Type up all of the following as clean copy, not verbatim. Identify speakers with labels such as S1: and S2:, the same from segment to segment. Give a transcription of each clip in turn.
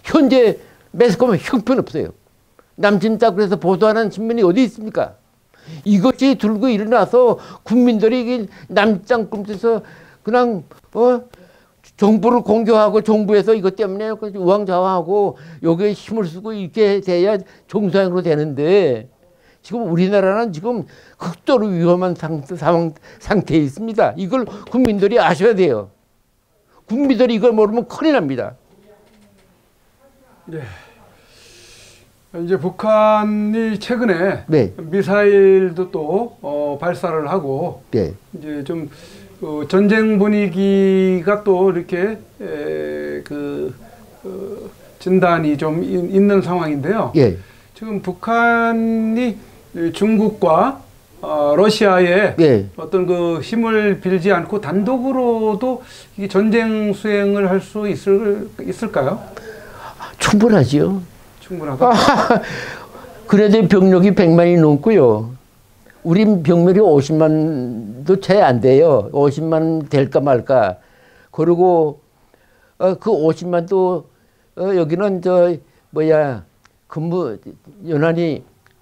S1: 현재 매스컴은 형편없어요. 남친 땅굴에서 보도하는 신문이 어디 있습니까? 이것이 들고 일어나서 국민들이 남친 땅굴에서 그냥 정부를 공격하고 정부에서 이것 때문에 우왕좌왕하고 여기에 힘을 쓰고 이렇게 돼야 정상으로 되는데 지금 우리나라는 지금 극도로 위험한 상태에 있습니다. 이걸 국민들이 아셔야 돼요. 국민들이 이걸 모르면 큰일 납니다.
S2: 네. 이제 북한이 최근에
S1: 네.
S2: 미사일도 또 발사를 하고
S1: 네.
S2: 이제 좀 전쟁 분위기가 또 이렇게 진단이 좀 있는 상황인데요.
S1: 예.
S2: 지금 북한이 중국과 러시아에
S1: 예.
S2: 어떤 그 힘을 빌지 않고 단독으로도 이 전쟁 수행을 할 수 있을까요?
S1: 충분하지요.
S2: 충분하다.
S1: 그래도 병력이 100만이 넘고요. 우린 병력이 50만도 채 안 돼요. 50만 될까 말까. 그리고 그 50만도 여기는 근무 연한이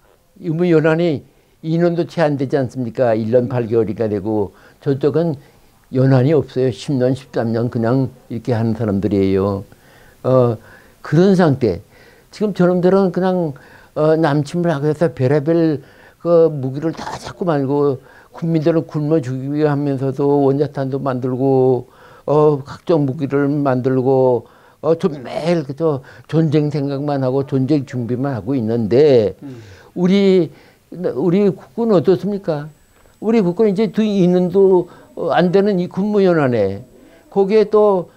S1: 2년도 채 안 되지 않습니까? 1년 8개월이가 되고 저쪽은 연한이 없어요. 10년, 13년 그냥 이렇게 하는 사람들이에요. 그런 상태. 지금 저놈들은 그냥 남침을 하고 해서 별의별 그 무기를 다 자꾸 만들고 국민들을 굶어 죽이게 하면서도 원자탄도 만들고 각종 무기를 만들고 좀 매일 그저 전쟁 생각만 하고 전쟁 준비만 하고 있는데 우리 국군은 어떻습니까? 우리 국군은 이제 2년도 안 되는 이 군무연한에 거기에 또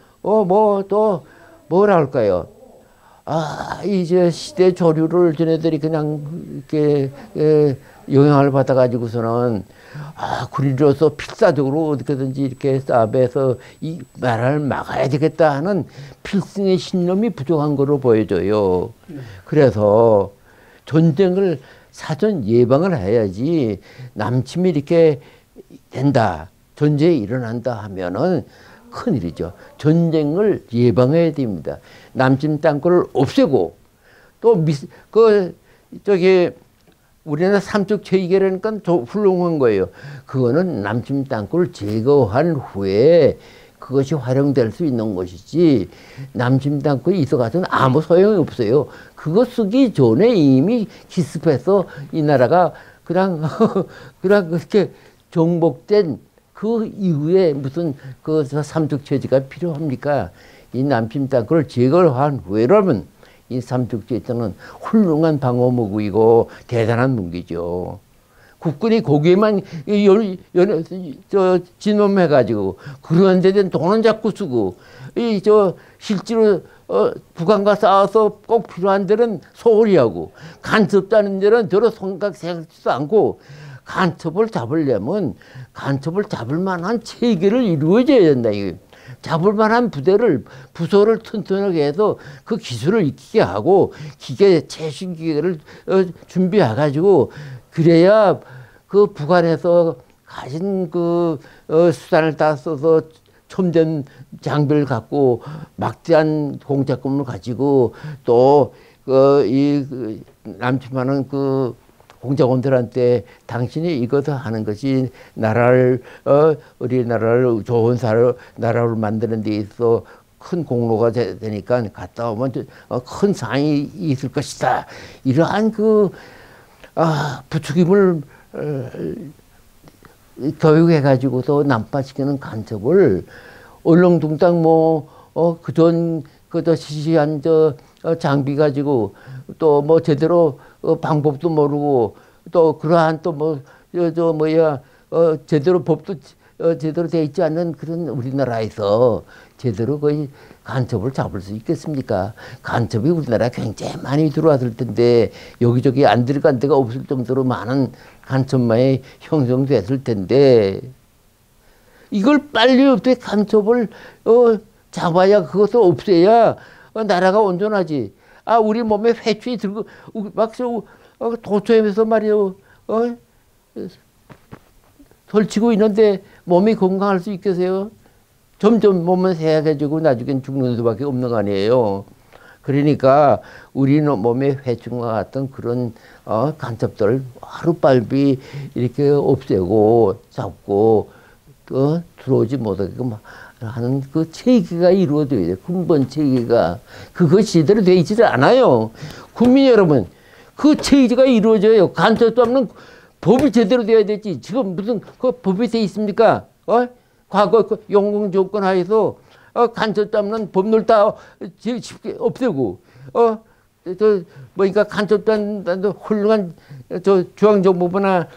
S1: 뭐라 할까요? 이제 시대 조류를 저네들이 그냥 이렇게 영향을 받아가지고서는 군인으로서 필사적으로 어떻게든지 이렇게 싸움에서 이 나라를 막아야 되겠다 하는 필승의 신념이 부족한 거로 보여져요. 그래서 전쟁을 사전 예방을 해야지 남침이 이렇게 된다, 전쟁이 일어난다 하면은 큰일이죠. 전쟁을 예방해야 됩니다. 남침 땅굴을 없애고 또 우리나라 삼척 체계라니까 훌륭한 거예요. 그거는 남침 땅굴을 제거한 후에 그것이 활용될 수 있는 것이지 남침 땅굴이 있어가지고는 아무 소용이 없어요. 그거 쓰기 전에 이미 기습해서 이 나라가 그냥 그렇게 정복된 그 이후에 무슨 삼척 체제가 필요합니까? 이 남침 땅굴을 제거한 후에라면 이 삼척 체제는 훌륭한 방어 무기이고 대단한 무기죠. 국군이 거기에만 진범해가지고 그런 데는 돈은 자꾸 쓰고 실제로 북한과 싸워서 꼭 필요한 데는 소홀히 하고 간첩자는 데는 저런 생각 생각지도 않고 간첩을 잡으려면 간첩을 잡을 만한 체계를 이루어져야 된다. 잡을 만한 부서를 튼튼하게 해서 그 기술을 익히게 하고 최신 기계를 준비해가지고 그래야 그 북한에서 가진 수단을 다 써서 첨단 장비를 갖고 막대한 공작금을 가지고 또 남침하는 공작원들한테 당신이 이것을 하는 것이 우리나라를 좋은 나라로 만드는 데 있어 큰 공로가 되니까 갔다 오면 큰 상이 있을 것이다. 이러한 부추김을 교육해가지고서 난파시키는 간첩을 얼렁뚱땅 그전 시시한 장비 가지고 또 제대로 방법도 모르고 또 그러한 제대로 법도 제대로 돼 있지 않는 그런 우리나라에서 제대로 거의 간첩을 잡을 수 있겠습니까? 간첩이 우리나라에 굉장히 많이 들어왔을 텐데 여기저기 안 들어간 데가 없을 정도로 많은 간첩망이 형성됐을 텐데 이걸 빨리 없애 간첩을 잡아야 그것을 없애야 나라가 온전하지. 우리 몸에 회초리 들고 막 도초에서 말이요 설치고 있는데 몸이 건강할 수 있겠어요? 점점 몸은 세약해지고 나중엔 죽는 수밖에 없는 거 아니에요. 그러니까 우리 몸에 회충과 같은 그런 간첩들을 하루빨리 이렇게 없애고 잡고 들어오지 못하게끔 하는 그 체계가 이루어져야 돼요. 근본 체계가. 그것이 제대로 되어 있지를 않아요. 국민 여러분, 그 체계가 이루어져요. 간첩도 없는 법이 제대로 되어야 되지. 지금 무슨 그 법이 돼 있습니까? 과거 그 용공 조건 하에서 간첩 잡는 법률 다 쉽게 없애고 뭐니까 간첩 잡는 훌륭한 중앙정보부나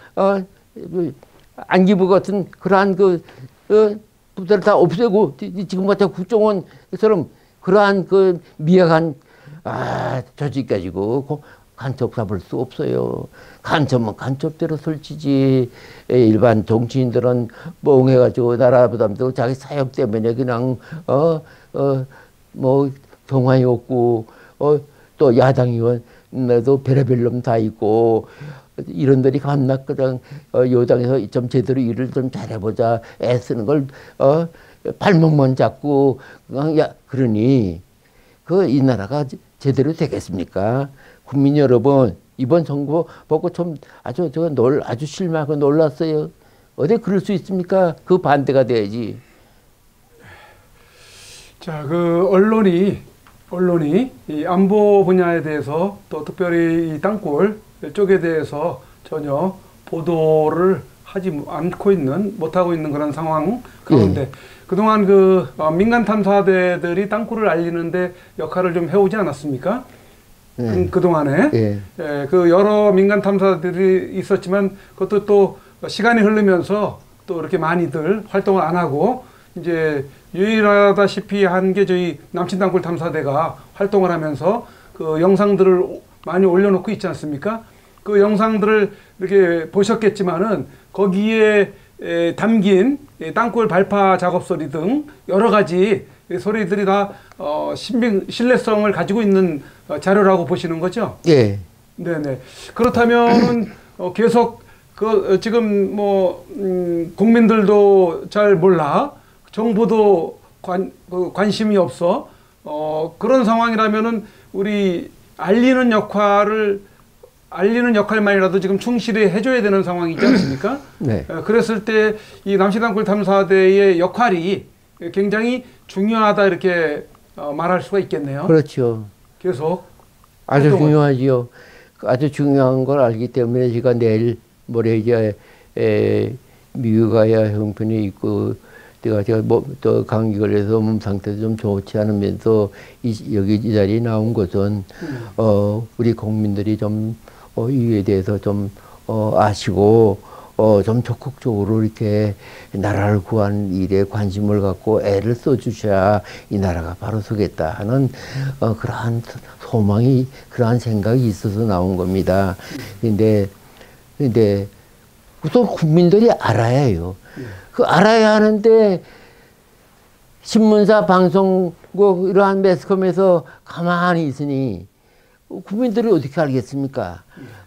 S1: 안기부 같은 그러한 부대를 다 없애고 지금 같은 국정원처럼 그러한 그 미약한 조직 가지고 간첩 잡을 수 없어요. 간첩은 간첩대로 설치지. 일반 정치인들은 멍해가지고 나라 부담도 자기 사역 때문에 그냥 뭐 경황이 없고 또 야당 의원도 별의별 놈 다 있고 이런들이 감나 그냥 여당에서 좀 제대로 일을 좀 잘해보자 애쓰는 걸 발목만 잡고 그러니 이 나라가 제대로 되겠습니까? 국민 여러분, 이번 선거 보고 좀 아주 실망하고 놀랐어요. 어디 그럴 수 있습니까? 그 반대가 돼야지.
S2: 자, 그 언론이 이 안보 분야에 대해서 또 특별히 이 땅굴 쪽에 대해서 전혀 보도를 하지 못하고 있는 그런 상황 가운데 그동안 그 민간 탐사대들이 땅굴을 알리는데 역할을 좀 해오지 않았습니까? 그동안에 그 여러 민간 탐사들이 있었지만 그것도 또 시간이 흐르면서 또 이렇게 많이들 활동을 안 하고 이제 유일하다시피 한 게 저희 남친 땅굴 탐사대가 활동을 하면서 그 영상들을 많이 올려놓고 있지 않습니까? 그 영상들을 이렇게 보셨겠지만은 거기에 담긴 땅굴 발파 작업 소리 등 여러 가지 소리들이 다 신뢰성을 가지고 있는 자료라고 보시는 거죠?
S1: 예.
S2: 네네. 그렇다면 계속 지금 뭐 국민들도 잘 몰라, 정부도 관심이 없어. 그런 상황이라면은 우리 알리는 역할만이라도 지금 충실히 해줘야 되는 상황이지 않습니까?
S1: 네.
S2: 그랬을 때 이 남신땅굴 탐사대의 역할이 굉장히 중요하다 이렇게 말할 수가 있겠네요.
S1: 그렇죠.
S2: 계속
S1: 아주 중요하지요. 아주 중요한 걸 알기 때문에 제가 내일 모레 이제 미국 가야 형편이 있고 제가 또 감기 걸려서 몸 상태도 좀 좋지 않으면서 여기 이 자리에 나온 것은 우리 국민들이 좀 이에 대해서 좀 아시고 좀 적극적으로 이렇게 나라를 구한 일에 관심을 갖고 애를 써주셔야 이 나라가 바로 서겠다 하는 그러한 소망이, 그러한 생각이 있어서 나온 겁니다. 근데 또 국민들이 알아야 해요. 그 알아야 하는데 신문사, 방송국 이러한 매스컴에서 가만히 있으니 국민들이 어떻게 알겠습니까?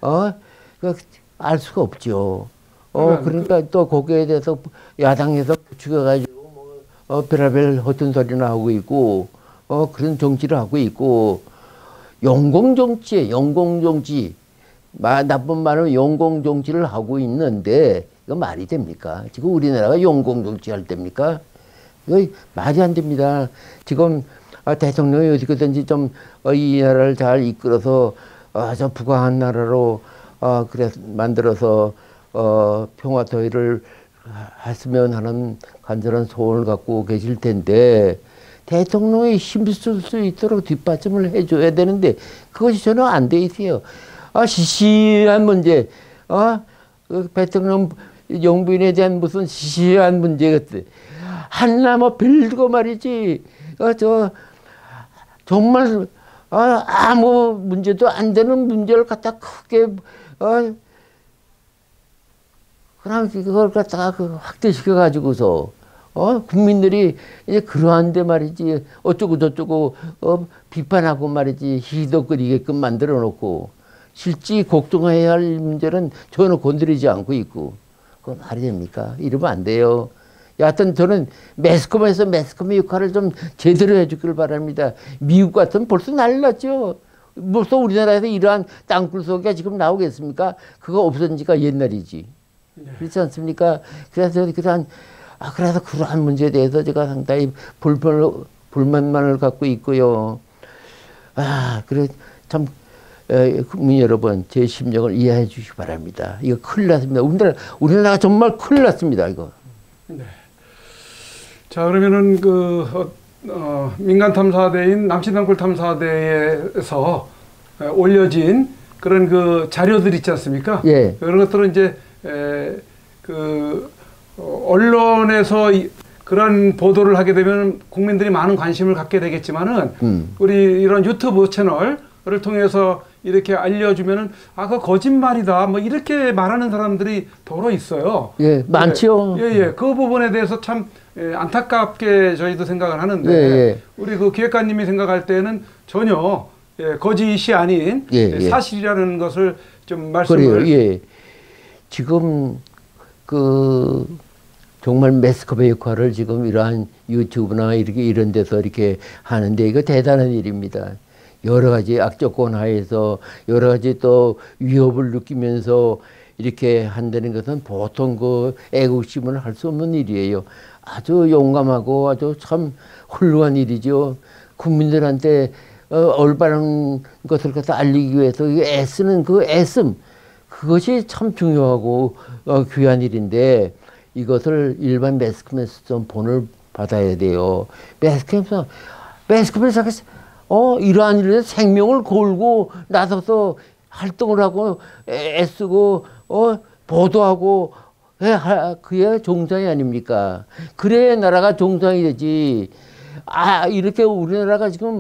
S1: 알 수가 없죠. 그러니까 또 거기에 대해서 야당에서 부추겨가지고 별의별 허튼 소리나 하고 있고 그런 정치를 하고 있고 용공정치에 용공정치 나쁜 말은 용공정치를 하고 있는데 이거 말이 됩니까? 지금 우리나라가 용공정치 할 때입니까? 이거 말이 안 됩니다. 지금 대통령이 어떻게든지 좀 이 나라를 잘 이끌어서 저 부강한 나라로 만들어서 평화 토의를 했으면 하는 간절한 소원을 갖고 계실 텐데 대통령이 힘쓸 수 있도록 뒷받침을 해줘야 되는데 그것이 전혀 안 돼 있어요. 시시한 문제, 대통령 영부인에 대한 무슨 시시한 문제 같은 하나 뭐 별거 말이지. 정말 아무 문제도 안 되는 문제를 갖다 크게 그냥 그걸 갖다가 확대시켜 가지고서 국민들이 이제 그러한데 말이지 어쩌고 저쩌고 비판하고 말이지 희덕거리게끔 만들어 놓고 실제 걱정해야 할 문제는 전혀 건드리지 않고 있고 그건 말이 됩니까? 이러면 안 돼요. 여하튼 저는 매스컴에서 매스컴의 역할을 좀 제대로 해주길 바랍니다. 미국 같으면 벌써 난리 났죠. 벌써 우리나라에서 이러한 땅굴 속에 지금 나오겠습니까? 그거 없어진 지가 옛날이지. 그렇지 않습니까? 그래서 그러한 문제에 대해서 제가 상당히 불만만을 갖고 있고요. 그래, 참, 국민 여러분, 제 심정을 이해해 주시기 바랍니다. 이거 큰일 났습니다. 우리나라가 정말 큰일 났습니다, 이거.
S2: 네. 자, 그러면은 민간 탐사대인 남친땅굴 탐사대에서 올려진 그런 그 자료들 있지 않습니까?
S1: 예.
S2: 그런 것들은 이제 언론에서 그런 보도를 하게 되면 국민들이 많은 관심을 갖게 되겠지만은 우리 이런 유튜브 채널을 통해서 이렇게 알려주면은 그거 거짓말이다 뭐 이렇게 말하는 사람들이 더러 있어요.
S1: 예, 많죠.
S2: 예. 그 부분에 대해서 참 안타깝게 저희도 생각을 하는데
S1: 예.
S2: 우리 그 기획관님이 생각할 때는 전혀 거짓이 아닌 사실이라는 것을 좀 말씀을.
S1: 그래요. 예. 지금 정말 매스컴의 역할을 지금 이러한 유튜브나 이런 데서 이렇게 하는데 이거 대단한 일입니다. 여러 가지 악조건 하에서 여러 가지 또 위협을 느끼면서 이렇게 한다는 것은 보통 애국심을 할 수 없는 일이에요. 아주 용감하고 아주 참 훌륭한 일이죠. 국민들한테 올바른 것을 갖다 알리기 위해서 애쓰는 애씀, 그것이 참 중요하고 귀한 일인데 이것을 일반 매스컴에서 좀 본을 받아야 돼요. 매스컴에서 이러한 일에 생명을 걸고 나서서 활동을 하고 애쓰고 보도하고 그게 종상이 아닙니까? 그래야 나라가 종상이 되지. 이렇게 우리나라가 지금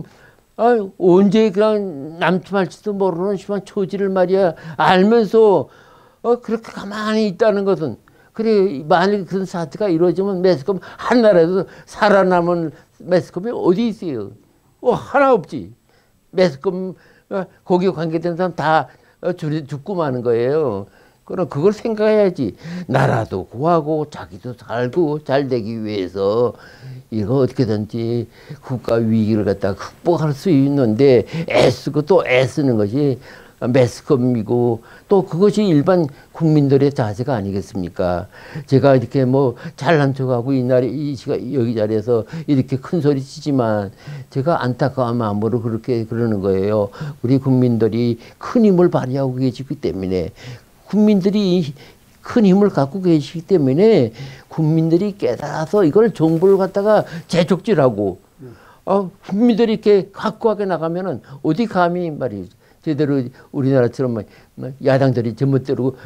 S1: 언제 그냥 남침할지도 모르는 심한 처지를 말이야 알면서 그렇게 가만히 있다는 것은, 그래 만일 그런 사태가 이루어지면 매스컴 한 나라에서 살아남은 매스컴이 어디 있어요? 하나 없지. 매스컴 거기에 관계된 사람 다 죽고 마는 거예요. 그럼 그걸 생각해야지. 나라도 구하고 자기도 살고 잘 되기 위해서 이거 어떻게든지 국가 위기를 갖다가 극복할 수 있는데 애쓰고 또 애쓰는 것이 매스컴이고 또 그것이 일반 국민들의 자세가 아니겠습니까? 제가 이렇게 잘난 척하고 여기 자리에서 이렇게 큰 소리 치지만 제가 안타까운 마음으로 그렇게 그러는 거예요. 우리 국민들이 큰 힘을 발휘하고 계시기 때문에, 국민들이 큰 힘을 갖고 계시기 때문에 국민들이 깨달아서 이걸 정부를 갖다가 재촉질하고 국민들이 이렇게 확고하게 나가면은 어디 감히 말이죠. 제대로 우리나라처럼 야당들이 제멋대로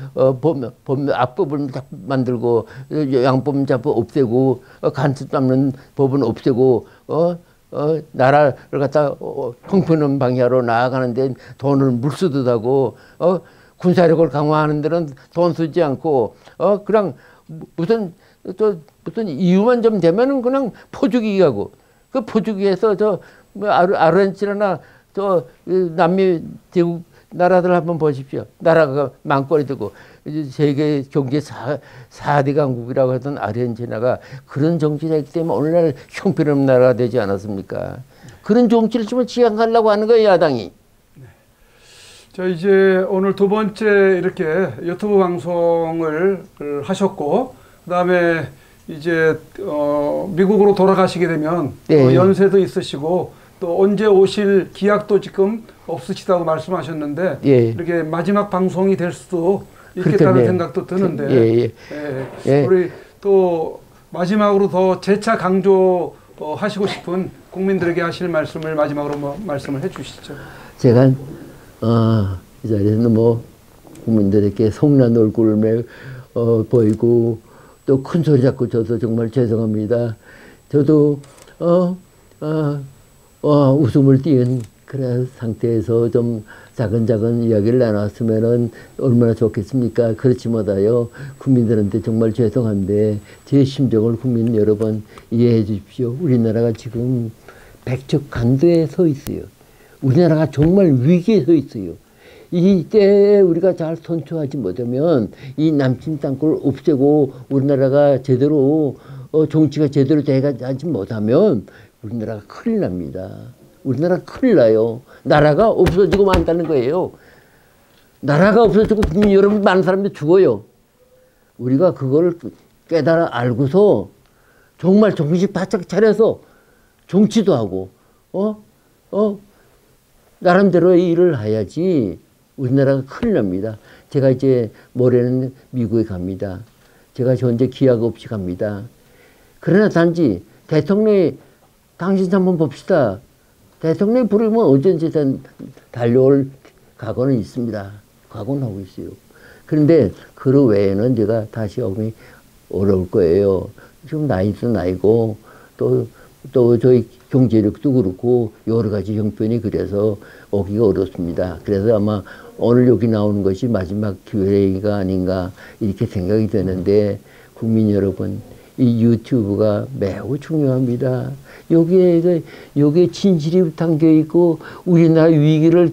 S1: 악법을 만들고 양법 잡고 없애고 간첩 잡는 법은 없애고 나라를 갖다 형편없는 방향으로 나아가는데 돈을 물쓰듯 하고 군사력을 강화하는 데는 돈 쓰지 않고 그냥 무슨 이유만 좀 되면은 그냥 포주기 하고 그 포주기에서 아르헨티나나 남미 대국 나라들 한번 보십시오. 나라가 망골이 되고 세계 경제 4대 강국이라고 하던 아르헨티나가 그런 정치를 했기 때문에 오늘날 형편없는 나라가 되지 않았습니까? 그런 정치를 좀 지향하려고 하는 거예요, 야당이.
S2: 자, 이제 오늘 두 번째 이렇게 유튜브 방송을 하셨고, 그 다음에 이제 미국으로 돌아가시게 되면 연세도 있으시고 또 언제 오실 기약도 지금 없으시다고 말씀하셨는데 이렇게 마지막 방송이 될 수도 있겠다는 생각도 드는데 우리 또 마지막으로 더 재차 강조하시고 싶은 국민들에게 하실 말씀을 마지막으로 말씀을 해주시죠.
S1: 제가 이 자리에서 국민들에게 성난 얼굴을 보이고 또 큰 소리 잡고 저도 정말 죄송합니다. 저도 웃음을 띄운 그런 상태에서 좀 작은 이야기를 나눴으면 얼마나 좋겠습니까? 그렇지 못하여 국민들한테 정말 죄송한데 제 심정을 국민 여러분 이해해 주십시오. 우리나라가 지금 백척간도에 서 있어요. 우리나라가 정말 위기에 서 있어요. 이때 우리가 잘 선처하지 못하면 이 남친 땅굴 없애고 우리나라가 제대로 정치가 제대로 돼가지 못하면 우리나라가 큰일 납니다. 우리나라 큰일 나요. 나라가 없어지고 만다는 거예요. 나라가 없어지고 국민 여러분 많은 사람들이 죽어요. 우리가 그걸 깨달아 알고서 정말 정신 바짝 차려서 정치도 하고 나름대로의 일을 해야지 우리나라가 큰일 납니다. 제가 이제 모레는 미국에 갑니다. 제가 현재 기약 없이 갑니다. 그러나 단지 대통령이 당신 한번 봅시다. 대통령이 부르면 언제든지 달려올 각오는 있습니다. 각오는 하고 있어요. 그런데 그 외에는 제가 다시 오기 어려울 거예요. 지금 나이도 나이고 또 저희 경제력도 그렇고 여러 가지 형편이 그래서 오기가 어렵습니다. 그래서 아마 오늘 여기 나오는 것이 마지막 기회가 아닌가 이렇게 생각이 되는데 국민 여러분 이 유튜브가 매우 중요합니다. 여기에 진실이 담겨 있고 우리나라 위기를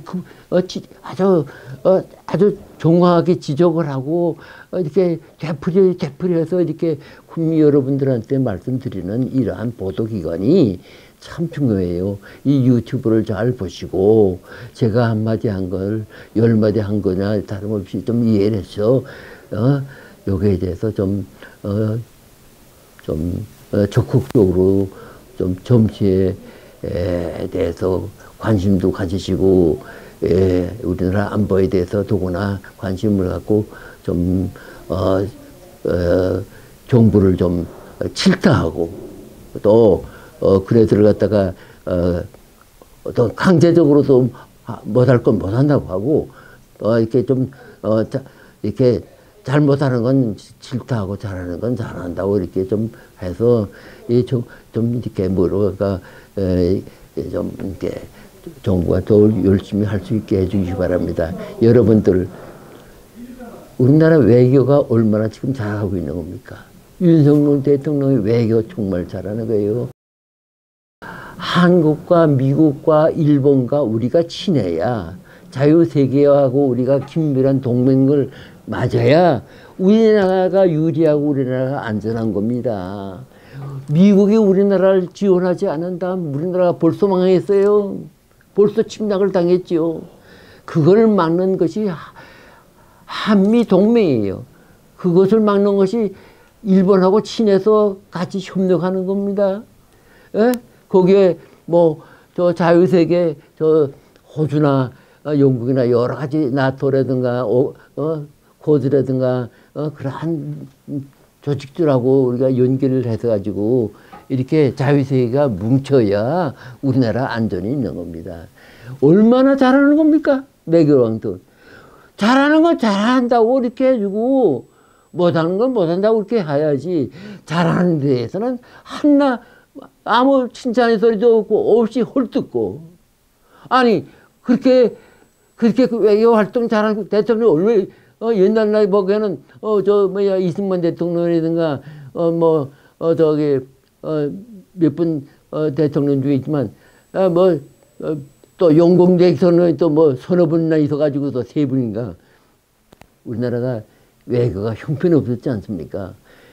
S1: 아주 정확하게 지적을 하고 이렇게 되풀이해서 이렇게 국민 여러분들한테 말씀드리는 이러한 보도기관이 참 중요해요. 이 유튜브를 잘 보시고 제가 한마디 한 걸 10마디 한 거나 다름없이 좀 이해를 해서 여기에 대해서 좀 적극적으로 좀 정치에 대해서 관심도 가지시고 우리나라 안보에 대해서 더구나 관심을 갖고 좀 정부를 좀 질타하고 또 그래서를 갖다가 또 강제적으로도 못할 건 못한다고 하고 이렇게 좀 이렇게 잘못하는 건 질타하고 잘하는 건 잘한다고 이렇게 좀 해서 좀 이렇게 뭐랄까 좀 이렇게 정부가 더 열심히 할 수 있게 해주시기 바랍니다. 여러분들 우리나라 외교가 얼마나 지금 잘하고 있는 겁니까? 윤석열 대통령이 외교 정말 잘하는 거예요. 한국과 미국과 일본과 우리가 친해야 자유세계하고 우리가 긴밀한 동맹을 맞아야 우리나라가 유리하고 우리나라가 안전한 겁니다. 미국이 우리나라를 지원하지 않은 다음 우리나라가 벌써 망했어요. 벌써 침략을 당했죠. 그걸 막는 것이 한미동맹이에요. 그것을 막는 것이 일본하고 친해서 같이 협력하는 겁니다. 예? 거기에 뭐 저 자유세계 저 호주나 영국이나 여러 가지 나토라든가 코드라든가 그러한 조직들하고 우리가 연계를 해서 가지고 이렇게 자유세계가 뭉쳐야 우리나라 안전이 있는 겁니다. 얼마나 잘하는 겁니까? 매교왕도 잘하는 건 잘한다고 이렇게 해주고 못하는 건 못한다고 이렇게 해야지 잘하는 데에서는 한나 아무 칭찬의 소리도 없고 없이 헐뜯고 아니 그렇게 그 외교 활동 잘하는 대통령 원래 옛날 날 보기에는 이승만 대통령이라든가 몇 분 대통령 중에 있지만 또 영공 대통령이 또 서너 분이나 있어가지고 또 세 분인가 우리나라가 외교가 형편없었지 않습니까?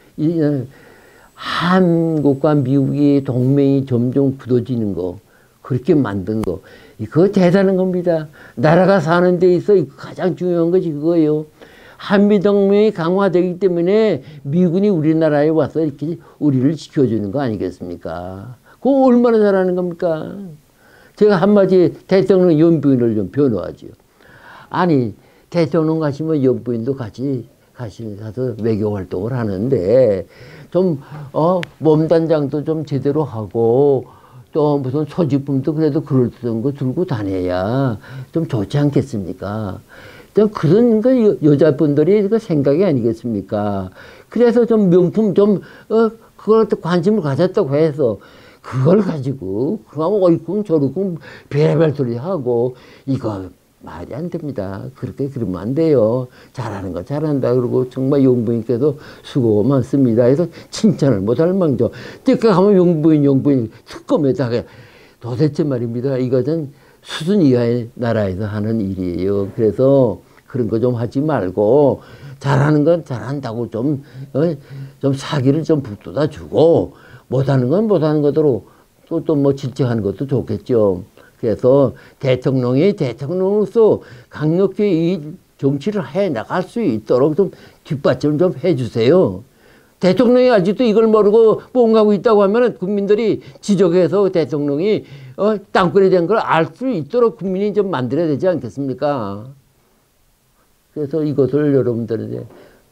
S1: 한국과 미국의 동맹이 점점 굳어지는 거 그렇게 만든 거 그거 대단한 겁니다. 나라가 사는 데 있어 가장 중요한 것이 그거예요. 한미동맹이 강화되기 때문에 미군이 우리나라에 와서 이렇게 우리를 지켜주는 거 아니겠습니까? 그거 얼마나 잘하는 겁니까? 제가 한마디 대통령 연부인을 좀 변호하죠. 아니 대통령 가시면 연부인도 같이 가서 외교 활동을 하는데 좀 몸단장도 좀 제대로 하고 또 무슨 소지품도 그래도 그럴듯한 거 들고 다녀야 좀 좋지 않겠습니까? 좀 그런 거 여자분들이 그 생각이 아니겠습니까? 그래서 좀 명품 그걸 관심을 가졌다고 해서 그걸 가지고 그러면 어이쿵 저러쿵 별의별 소리 하고 이거 말이 안 됩니다. 그렇게 그러면 안 돼요. 잘하는 거 잘한다 그러고 정말 용부인께서 수고가 많습니다. 해서 칭찬을 못할 망정. 때가 가면 용부인 특검에다가 도대체 말입니다. 이것은 수준 이하의 나라에서 하는 일이에요. 그래서 그런 거 좀 하지 말고 잘하는 건 잘한다고 좀 사기를 좀 북돋아 주고 못하는 건 못하는 것으로 또 뭐 질책하는 것도 좋겠죠. 그래서 대통령이 대통령으로서 강력히 이 정치를 해 나갈 수 있도록 좀 뒷받침 좀 해주세요. 대통령이 아직도 이걸 모르고 뽕하고 있다고 하면 국민들이 지적해서 대통령이 땅굴이 된 걸 알 수 있도록 국민이 좀 만들어야 되지 않겠습니까? 그래서 이것을 여러분들에게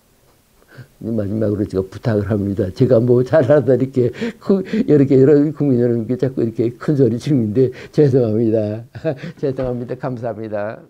S1: 마지막으로 제가 부탁을 합니다. 제가 뭐 잘하다 이렇게 여러 국민 여러분께 자꾸 이렇게 큰 소리 치는데 죄송합니다. 죄송합니다. 감사합니다.